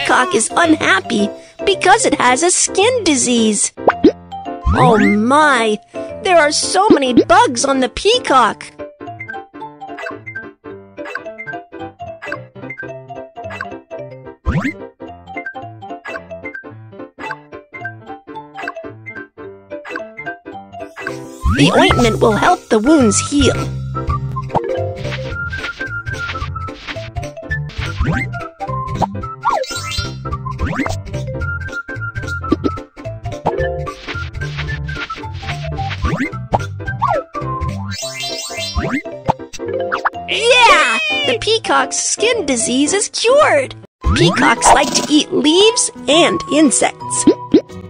peacock is unhappy because it has a skin disease. Oh my! There are so many bugs on the peacock! The ointment will help the wounds heal. Yeah! The peacock's skin disease is cured! Peacocks like to eat leaves and insects.